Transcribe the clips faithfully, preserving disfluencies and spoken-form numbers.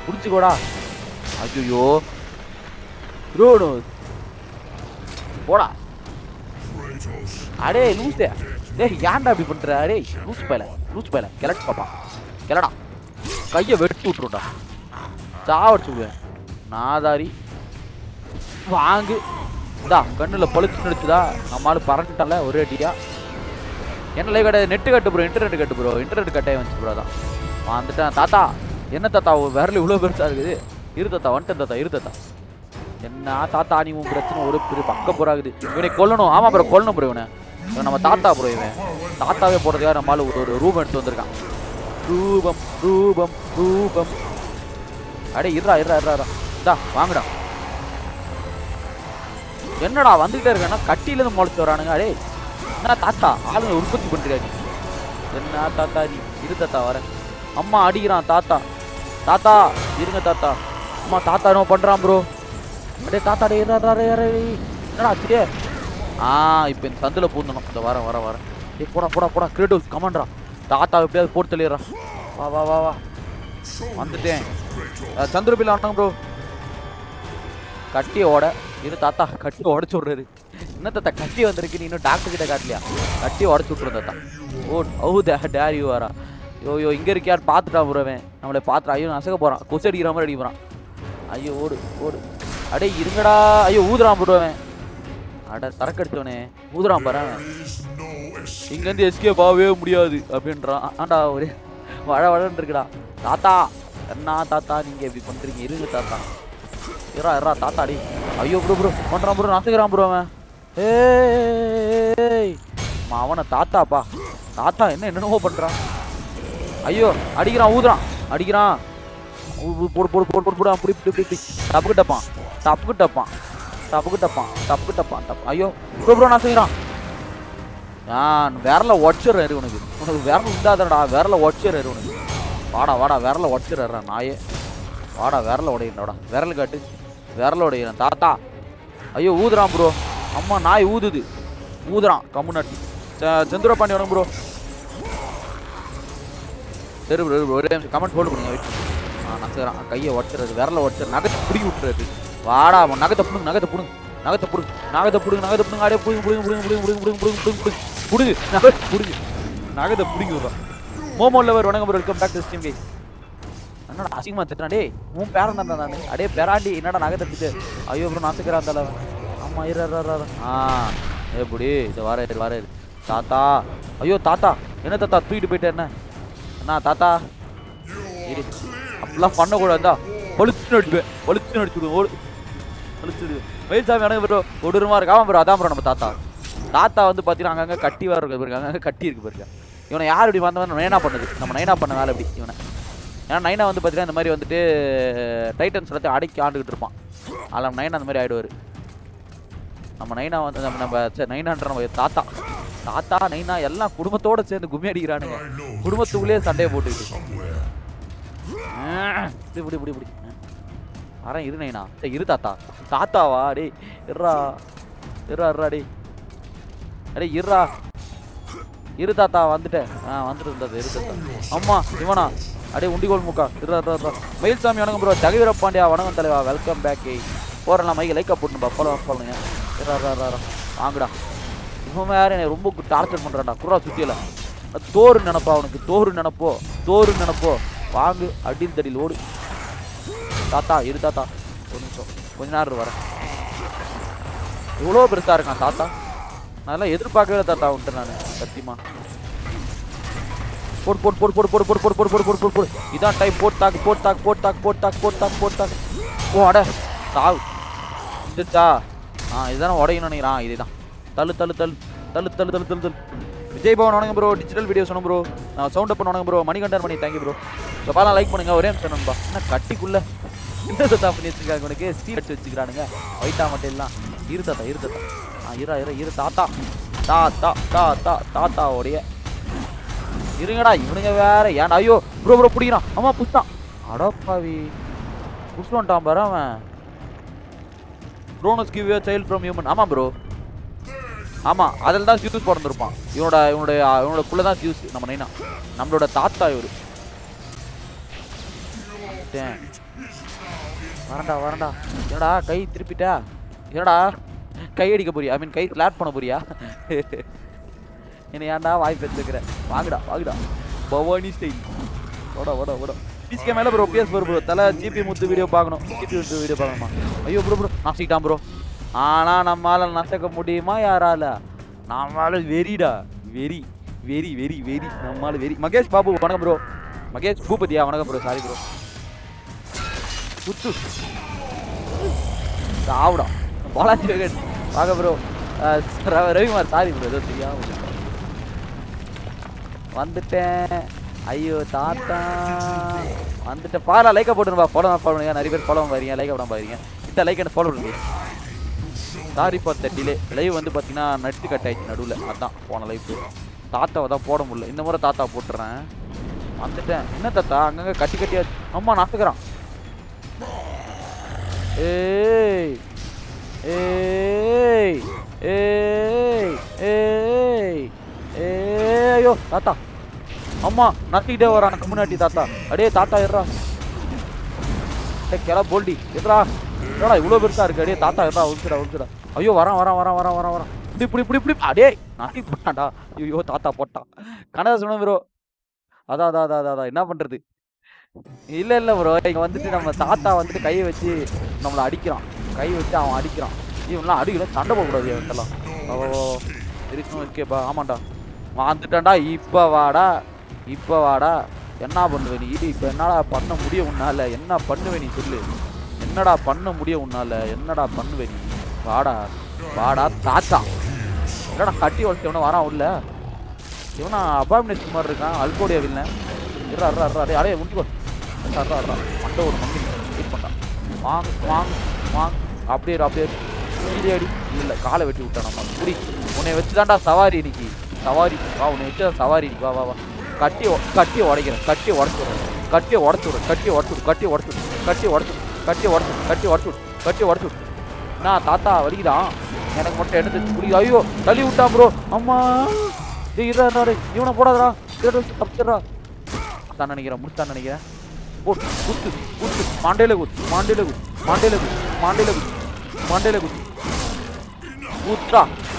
புடிச்சுக்கோடா. ஐயோ க்ரோனோஸ் போடா. அடே லூசே, டேய் ஏன்டா இப்படி பண்ற? அடே லூஸ் பையல, லூஸ் பையல, கிளட்டு பாப்பா, கிளடா, கையை வெட்டி விட்டுருடா, சாவடிச்சுடுவேன். நாதாரி வாங்கு, இதா கண்ணுல பழுத்து நடிச்சுதா, நம்மளால பறந்துட்டால ஒரே அடியா. என்ன லைவ் கடை net cut bro, internet cut bro, internet கட்டாயம் வந்துச்சு ப்ரோ. தான் வந்துட்டேன் தாத்தா. என்ன தாத்தா விரல் இவ்வளோ பெருசா இருக்குது? இரு தாத்தா, வந்துட்டேன் தாத்தா, இரு தாத்தா. என்ன தாத்தா நீ உன் பிரச்சனை ஒரு பெரிய பக்க போறாகுது. இவனை கொல்லணும். ஆமா ப்ரோ கொல்லணும் ப்ரோ. இவனை இவன் நம்ம தாத்தா ப்ரோ. இவன் தாத்தாவே போடுறதுக்காக நம்மளால ஒரு ரூபம் எடுத்து வந்திருக்கான். ரூபம் ரூபம் ரூபம். அடே இருடா இருடா இருடா இதா வாங்கடா. என்னடா வந்துகிட்டே இருக்கேன்னா கட்டியில இருந்து முளைச்சு வரானுங்க. அடே என்ன தாத்தா ஆளுங்க உற்பத்தி பண்றாரு? என்ன தாத்தா நீ இரு தாத்தா வரேன். அம்மா அடிக்கிறான் தாத்தா. தாத்தா இருங்க தாத்தா. அம்மா தாத்தா என்ன பண்றான் ப்ரோ? அடே தாத்தா டே என்னடா ஆச்சு? ஆ இப்போ இந்த சந்தில் பூந்தணும். இந்த வர வர வர ஏ போடா போடா போடா கிரேட்டோஸ் கமாண்டரா. தாத்தா எப்படியாவது போட்டு தள்ளிடுறா. வா வா வா வா வந்துட்டேன். சந்திரபில் ஆனாங்க ப்ரோ. கட்டியை ஓட இரு தாத்தா. கட்டியை உடச்சு விட்றாரு. என்ன தாத்தா கட்டி வந்திருக்கு, நீ இன்னும் டாக்டர் கிட்ட காட்டலையா? கட்டியை உடச்சு விட்ரு தாத்தா. ஓ ஓ டேர் யூ வரா. யோ யோ இங்கே இருக்கியார் பார்த்துட்டான் ப்ரோவேன். நம்மளை பார்த்துட்டா. ஐயோ அசக்க போகிறான். கொசு அடிக்கிற மாதிரி அடிக்க போகிறான். ஐயோ ஓடு ஓடு. அடே இருங்கடா. ஐயோ ஊதுறான் ப்ரோவேன். அட சரக்கு அடிச்சவனே ஊதுறான் பாரு. இங்கேருந்து எஸ்கேப் ஆகவே முடியாது அப்படின்றான். ஆண்டா ஒரு வழ வழன்னு இருக்குடா. தாத்தா என்ன தாத்தா நீங்கள் இப்படி பண்ணுறீங்க? இருங்க தாத்தா. இரா இரா தாத்தா அடி. ஐயோ ப்ரோ ப்ரோ பண்ணுறான் ப்ரோ. நசுக்கிறான் ப்ரோ அவன். ஏய் அவனை தாத்தாப்பா. தாத்தா என்ன என்னென்னவோ பண்ணுறான். ஐயோ அடிக்கிறான் ஊதுறான் அடிக்கிறான். போடு போடு போடு போடு போடு. அப்படி இப்படி இப்படி இப்படி தப்புக்கு டப்பான் தப்புக்கு டப்பான் தப்புக்கு டப்பான் தப்புக்கு டப்பான் தப்பு. ஐயோ ப்ரோ ப்ரோ நான் செய்கிறான். நான் விரல உடச்சிடுறேன் உனக்கு. உனக்கு விரல் இந்தாதடா. விரல உடச்சிடுறேன் உனக்கு. வாடா வாடா விரல உடச்சிடுறேன் நாயே. வாடா விரல உடையிறாடா. விரல் காட்டு. விரல உடையிறேன் தாத்தா. ஐயோ ஊதுறான் ப்ரோ. அம்மா நாய் ஊதுது. ஊதுறான் கம்முனாட்டி. செந்தூர பாண்டி வரும் ப்ரோ. சரி ப்ரோ ஒரே கமெண்ட் போட்டு கொடுங்க. வெயிட். ஆ நசுக்கிறான். கையை உடச்சிடுறது. விரல உடச்சிடுறது. நகத்தை பிடிக்கி விட்டுறது. வாடா நகத்தை புடுங்க நகத்தை புடுங்க நகத்தை புடுங்க நகத்தை புடுங்க நகத்தை புடுங்க. அப்படியே புடுங்க புடுங்க புடுங்க புடுங்க புடுங்க புடுங்க புடுங்க புடுங்க புடுங்க நகத்தை புடுங்க நகத்தை பிடிக்கி விடுறான். மோமோ லவர் வணக்கம் bro. Welcome back to stream guys. என்னடா அசிங்கமா திட்டுறான். டேய் உன் பேரன் தான் நான். அடே பெராண்டி என்னடா நகத்தை திட்டு. ஐயோ ப்ரோ நசுக்கிறான் தலைவன். ஆமா இரு ஆ எப்படி இது வர வர தாத்தா. ஐயோ தாத்தா என்ன தாத்தா தூக்கிட்டு போயிட்டே என்ன என்ன தாத்தா? அப்படிலாம் பண்ணக்கூடாதா? பழுத்து நடிச்சுடுவேன் பழுத்து நடிச்சுடுவேன் ஓடு பழுச்சுடுவேன். மயில்சாமி எனக்கு ப்ரோ கொடூரமாக இருக்கு. ஆமாம் ப்ரோ அதான் ப்ரோ நம்ம தாத்தா. தாத்தா வந்து பார்த்தீங்கன்னா அங்கங்கே கட்டி வர இருக்கு பாருங்க. அங்கங்கே கட்டி இருக்கு பாருங்க. இவனை யார் இப்படி வந்தவன் நைனா பண்ணது? நம்ம நைனா பண்ண வேலை இப்படி இவனை. ஏன்னா நைனா வந்து பார்த்தீங்கன்னா இந்த மாதிரி வந்துட்டு டைட்டன்ஸ் எல்லாத்தையும் அடக்கி ஆண்டுக்கிட்டு இருப்பான். அதில் நம்ம நைனா அந்த மாதிரி ஆகிடுவார். நம்ம நைனா வந்து நம்ம நம்ம சரி நைனான்ற நம்ம தாத்தா தாத்தா நைனா எல்லாம் குடும்பத்தோடு சேர்ந்து கும்மி அடிக்கிறானுங்க. குடும்பத்துக்குள்ளேயே சண்டையை போட்டுக்கிட்டு இப்படி இப்படி இப்படி வரேன். இரு நைனா. சரி இரு தாத்தா. தாத்தாவா? டே இருறா இருறா இருறா டே அடே இருறா இரு தாத்தா. வந்துட்டேன். ஆ வந்துட்டு இருந்தாது இரு தாத்தா. அம்மா இவனா அடே உண்டிகோல் முக்கா. இருறா இருறா. மயில்சாமி வணக்கம் ப்ரோ. ஜெகவீர பாண்டியா வணக்கம் தலைவா. Welcome back. போறலாம் மைக்கு லைக்கா போட்டுப்பா. ஃபாலோ பண்ணுங்க. இருறா இருறா வாங்கடா. இவன் வேற என்னை ரொம்ப டார்ச்சர் பண்ணுறான்டா. குர்ரா சுற்றியில் தோறு நினப்பா. அவனுக்கு தோறு நினப்போ தோறு நினப்போ வாங்கு. அடியில் தடியில் ஓடு தாத்தா. இரு தாத்தா ஒரு நிமிஷம் கொஞ்ச நேரம் வரேன். இவ்வளோ பெருசாக இருக்கான் தாத்தா. நான் எல்லாம் எதிர்பார்க்கவே தாத்தா உன்ட்டு நான் சத்தியமா. போட்டு போட்டு போட்டு போட்டு போட்டு போட்டு போட்டு போட்டு போட்டு போட்டு போட்டு இதான் டைப். போட்டு தாக்கு போட்டு தாக்கு போட்டு தாக்கு போட்டு தாக்கு போட்டு தாக்கு போட்டு தாக்கு. ஓ அட சாவு இதுச்சா. ஆ இதுதானே உடையணும் நினைக்கிறான். இதுதான் தள்ளு தள்ளு தள்ளு தள்ளு தள்ளு தள்ளு தள்ளு தள்ளு. விஜய் பவன் வணங்க ப்ரோ. டிஜிட்டல் வீடியோ சொன்ன ப்ரோ. நான் சவுண்ட் அப் வணங்க bro. Manikandan Mani thank you bro. So பாலாம் லைக் பண்ணுங்க. ஒரே நிமிஷம் நண்பா. என்ன கட்டிக்குள்ள என்ன தாத்தா பண்ணி வச்சுருக்காங்க உனக்கு? ஸ்டீல் அடிச்சு வச்சுக்கிறானுங்க ஒயிட்டா மட்டும் எல்லாம். இரு தாத்தா இரு தாத்தா. ஆ இரா இரு இரு தாத்தா தாத்தா தாத்தா தாத்தாவோடைய இருங்கடா. இவனுங்க வேற ஏன்டா? ஐயோ ப்ரோ ப்ரோ பிடிக்கிறான். ஆமா புஷ்தான். அடப்பாவி புஷ் வந்துட்டான் பாரு அவன். Kronos give you child from human. ஆமாம் ப்ரோ. ஆமாம் அதில் தான் சியூஸ் பிறந்திருப்பான். இவனோட இவனுடைய இவனோட குள்ள தான் சியூஸ் நம்ம நைனா. நம்மளோட தாத்தா இவர். வந்துட்டேன். வரண்டா வரண்டா. என்னடா கை திருப்பிட்டா? என்னடா கை அடிக்க போறியா? ஐ மீன் கை கிளாட் பண்ண போறியா? என்ன ஏன்டா வாய் பெற்றுக்கிற? வாங்கடா வாங்கடா பவானி ஸ்டைல். ஓடா ஓடா ஓடா. பிசிகே மேல ப்ரோ பிஎஸ் ப்ரோ ப்ரோ தலை ஜிபி முத்து வீடியோ பார்க்கணும். ஜிபி முத்து வீடியோ பார்க்கணுமா? ஐயோ ப்ரோ ப்ரோ நசிக்கிட்டான் ப்ரோ. ஆனா நம்மளால நசக்க முடியுமா யாரால? நம்மளால வெறிடா வெறி வெரி வெரி வெரி நம்மளால வெரி. மகேஷ் பாபு வணக்கம் ப்ரோ. மகேஷ் பூபதியா வணக்கம் ப்ரோ. Sorry bro. குத்து சாவுடா பாலாஜி வெங்கட் வாங்க ப்ரோ. ரவிக்குமார் சாரி ப்ரோ ஏதோ தெரியாம வந்துட்டேன். ஐயோ தாத்தா வந்துட்டேன். பாலா லைக்கை போட்டுருப்பா. ஃபாலோ ஃபாலோ பண்ணுங்க. நிறைய பேர் ஃபாலோ பாருங்க. லைக்கை விடாம பாருங்க. இந்த லைக் என்ன ஃபாலோ பண்ணுங்க. Sorry for the delay. Live வந்து பார்த்தீங்கன்னா நட்டு கட் ஆயிடுச்சு நடுவில். அதான் போன லைவ் தாத்தாவை தான் போட முடியல. இந்த முறை தாத்தா போட்டுறேன். வந்துட்டேன். என்ன தாத்தா அங்கங்கே கட்டி கட்டியா அம்மா நசுக்கிறான். ஏய் ஏய் ஏய் ஏய் ஏயோ தாத்தா அம்மா நசிக்கிட்டே வரான் முன்னாடி தாத்தா. அடே தாத்தா இருறா. கிளா போல்டி எதுரா என்னடா இவ்வளோ பெருசா இருக்கு. அடே தாத்தா இருறா உழுச்சுடா உழுச்சுடா. ஐயோ வரான் வரான் வரான் வரான் வரான் வரான். இப்படி இப்படி இப்படி இப்படி அடே நசி போட்டான்டா. ஐயோ தாத்தா போட்டான். கனடா சொன்ன ப்ரோ. அதான் அதான் அதான் அதான் என்ன பண்றது? இல்ல இல்ல ப்ரோ இங்க வந்துட்டு நம்ம தாத்தா வந்துட்டு கையை வச்சு நம்மளை அடிக்கிறான். கை வச்சு அவன் அடிக்கிறான். இவன்லாம் அடிக்கணும் சண்டை போகக்கூடாது இவன்ட்டெல்லாம். ஓ இருக்கணும் இருக்கேப்பா. ஆமாண்டா வந்துட்டான்டா. இப்போ வாடா இப்போ வாடா. என்ன பண்ணுவே நீ? இப்போ என்னடா பண்ண முடியும் உன்னால? என்ன பண்ணுவே நீ சொல்லு. என்னடா பண்ண முடியும் உன்னால? என்னடா பண்ணுவே நீ? வாடா வாடா தாத்தா. என்னடா கட்டி வளர்த்து இவனை வரான் உள்ள. இவனா அபாமினேஷன் மாதிரி இருக்கான். அல்கோடியா வில்ல இருறா இருறா இருறா. அடே அடே முடிக்கோ அட்றா அட்றா. மண்டை ஒரு மங்கி வெயிட் பண்ணான். வாங்க வாங்க வாங்க. அப்படியே அப்படியே கீழே அடி. இல்லை காலை வெட்டி விட்டான் நம்ம. புரி உன்னை வச்சு தான்டா சவாரி இன்னைக்கு. சவாரி வா. உன்னை வச்சு சவாரி இன்னைக்கு. வா வா வா. கட்டி கட்டி உடைக்கிறேன். கட்டி உடச்சுடுறேன். கட்டி உடச்சுடுறேன். கட்டி உடச்சுடு கட்டி உடச்சுடு கட்டி உடச்சுடு கட்டி உடச்சுடு கட்டி உடச்சுடு கட்டி உடச்சுடு. நான் தாத்தா வலிக்குதான் எனக்கு மட்டும் எடுத்து குடி. ஐயோ தள்ளி விட்டான் ப்ரோ. அம்மா இதான் இவனை போடாதடா. தப்பிச்சிடறா தான் நினைக்கிறேன். முடிச்சான்னு நினைக்கிறேன். குத்து குத்து குத்து மாண்டையில குத்து மாண்டையில குத்து மாண்டையில குத்து மாண்டையில குத்து மாண்டையில குத்து குத்தா.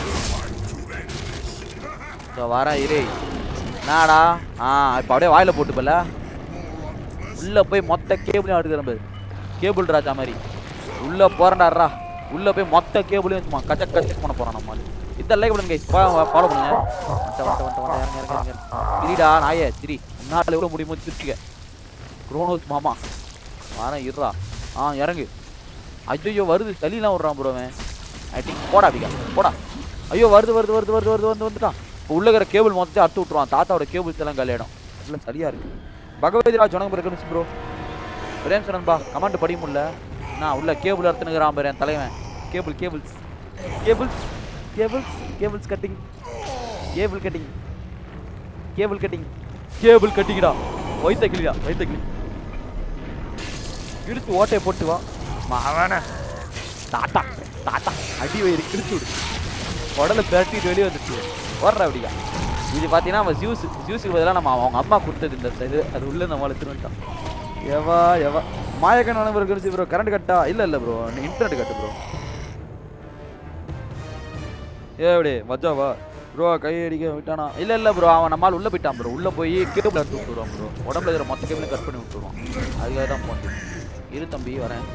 வரேன் இரே நாடா. ஆ இப்போ அப்படியே வாயில போட்டு போல உள்ள போய் மொத்த கேபிளையும் எடுக்கிற பாரு. கேபிள் ராஜா மாதிரி உள்ள போறேன்டாடுறா. உள்ள போய் மொத்த கேபிளையும் வச்சுமா கச்ச கச்ச பண்ண போறான் நம்ம. இந்த லைக் பண்ணுங்க ஃபாலோ பண்ணுங்க. சரிடா நாயே சரி நாலு எவ்வளோ முடியுமோ திருச்சிக்க. குரோனோஸ் மாமா வரேன் இருறா. ஆ இறங்கு. ஐயோ வருது சளிலாம் விட்றான் ப்ரோவன். ஐ திங்க் போடா அப்படிக்கா போடா. ஐயோ வருது வருது வருது வருது வருது வந்து வந்துட்டான். இப்போ உள்ள இருக்கிற கேபிள் மொத்தத்தை அறுத்து விட்ருவான். தாத்தாவோட கேபிள்ஸ் எல்லாம் கல்யாணம் இல்லை சரியா இருக்கு. பகவதி ராஜ் வணக்கம் பிறகு ப்ரோ. பிரேம் சரண்பா கமெண்ட் படிக்க முடியல. நான் உள்ள கேபிள் அறுத்துனுங்கிறான் பாரு என் தலைவன். Cable cables cables cables cables cutting cable cutting cable cutting cable கட்டிங்கடா. வைத்த கிளியா வைத்த கிளி இழுத்து ஓட்டையை போட்டு வா மாவான தாத்தா தாத்தா அடி வயிறு கிழிச்சு விடு. உடலை பிரட்டிட்டு வெளியே வந்துச்சு ஓடுற அப்படியா. இது பார்த்தீங்கன்னா நம்ம ஜூஸ் ஜூஸுக்கு பதிலாக நம்ம அவங்க அம்மா கொடுத்தது இந்த இது. அது உள்ள நம்ம எடுத்துருந்துட்டான். எவா எவா மாயக்கன் நண்பர் கிழிச்சு ப்ரோ. கரண்ட் கட்டா இல்லை இல்லை ப்ரோ இன்டர்நெட் கட்டு ப்ரோ. ஏடி மஜாவா ப்ரோ கை அடிக்க விட்டானா? இல்லை இல்லை ப்ரோ அவன் நம்மளால் உள்ளே போயிட்டான் ப்ரோ. உள்ளே போய் கேபிள் எடுத்து விட்டுருவான் ப்ரோ. உடம்புல இருக்கிற மொத்த கேபிளையும் கட் பண்ணி விட்டுருவான். அதுக்காக தான் போனேன். இரு தம்பி வரேன்.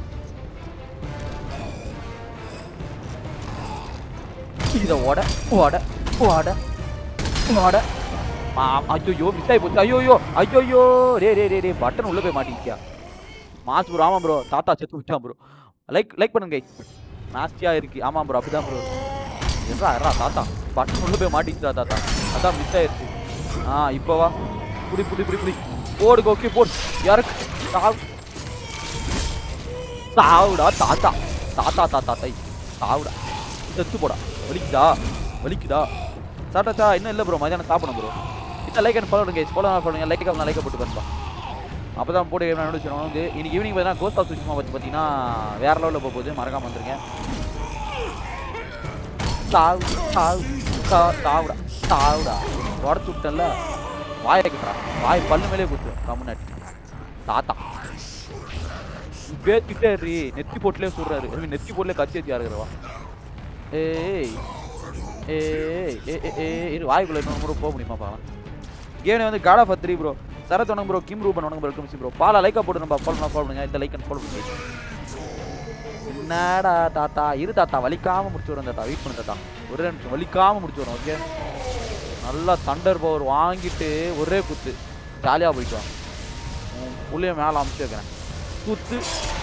இதை ஓட ஓட ஓட ஓட. ஐயோ மிஸ் ஆகி போச்சு. ஐயோயோ ஐயோயோ ரே ரே ரே ரே பட்டன் உள்ளே போய் மாட்டிக்கியா மாஸ் ப்ரோ. ஆமாம் ப்ரோ தாத்தா செத்து விட்டான் ப்ரோ. லைக் லைக் பண்ணுங்க நாஸ்தியாக இருக்கு. ஆமாம் ப்ரோ அப்படிதான் ப்ரோ. எட்ரா எட்ரா தாத்தா பட்டன் உள்ளே போய் மாட்டிக்கிட்டா தாத்தா. அதான் மிஸ் ஆயிடுச்சு. ஆ இப்போ வா புடி புடி புடி புடி போடு ஓகே போடு யாருக்கு சாவு சாவுடா தாத்தா தாத்தா தாத்தா தை சாவுடா செத்து போடா. வலிக்குதா வலிக்குதா சாப்பிட்டாச்சா? இன்னும் இல்லை ப்ரோ மதியானம் சாப்பிடணும் ப்ரோ. இந்த லைக் அண்ட் ஃபாலோ பண்ணுங்க ஃபாலோ பண்ணுங்க. லைக் நான் லைக்கை போட்டு பண்ணுப்பா. அப்போ தான் போட்டு என்ன நினைச்சிடும் வந்து இன்னைக்கு ஈவினிங் பார்த்தீங்கன்னா கோஸ்ட் ஆஃப் சுஷ்மா பற்றி பார்த்தீங்கன்னா வேற லெவலில் போக போகுது. மறக்காம வந்துருங்க. சாவு சாவு சாவுடா சாவுடா உடச்சு விட்டல வாயை கிட்டா வாய் பல்லு மேலே கொடுத்து கம்முன்னாட்டி தாத்தா பேத்திட்டே ரீ நெத்தி போட்டுலேயே சொல்றாரு நெத்தி போட்டுல கத்தி வச்சு யாருக்கிறவா ஏய் ஏய் ஏய் வாய்க்குள்ள இன்னொரு முறை போக முடியுமா பாவம் கேம் வந்து god of three bro Sarath வணக்கம் ப்ரோ கிம் ரூபன் வணக்கம் வெல்கம் ப்ரோ பாலா லைக்கா போட்டு நம்ம ஃபாலோ பண்ண ஃபாலோ பண்ணுங்க இந்த லைக் அண்ட் ஃபாலோ பண்ணுங்க என்னடா தாத்தா இரு தாத்தா வலிக்காம முடிச்சு வரேன் தாத்தா வெயிட் பண்ணு தாத்தா ஒரே நிமிஷம் வலிக்காம முடிச்சு வரேன் ஓகே நல்லா தண்டர் பவர் வாங்கிட்டு ஒரே குத்து ஜாலியாக போயிட்டு வாங்க புள்ளைய மேலே அமுச்சு வைக்கிறேன் குத்து